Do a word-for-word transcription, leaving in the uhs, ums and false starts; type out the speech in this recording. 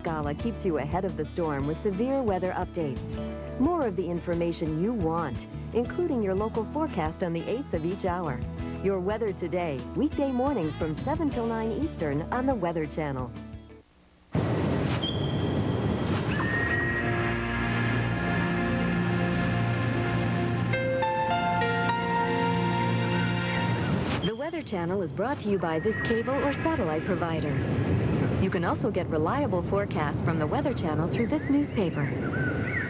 Scala keeps you ahead of the storm with severe weather updates. More of the information you want, including your local forecast on the eighth of each hour. Your Weather Today, weekday mornings from seven till nine Eastern on the Weather Channel. The Weather Channel is brought to you by this cable or satellite provider. You can also get reliable forecasts from the Weather Channel through this newspaper.